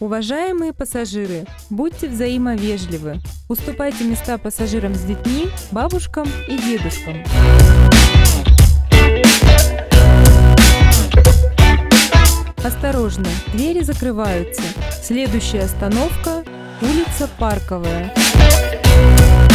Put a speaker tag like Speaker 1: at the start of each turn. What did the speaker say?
Speaker 1: Уважаемые пассажиры, будьте взаимовежливы. Уступайте места пассажирам с детьми, бабушкам и дедушкам. Осторожно, двери закрываются. Следующая остановка – улица Парковая.